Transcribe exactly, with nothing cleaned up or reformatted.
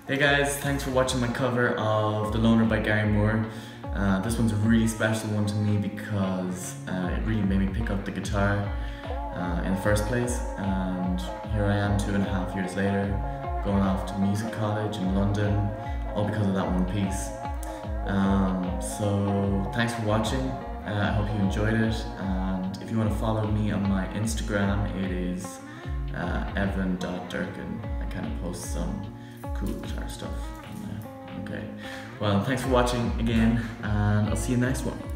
Hey guys, thanks for watching my cover of The Loner by Gary Moore. Uh, this one's a really special one to me because uh, it really made me pick up the guitar uh, in the first place, and here I am two and a half years later going off to music college in London, all because of that one piece. Um, so thanks for watching, uh, I hope you enjoyed it, and if you want to follow me on my Instagram, it is uh, evan dot durkin. I kind of post some cool guitar stuff on there. Okay, well, thanks for watching again, and I'll see you in the next one.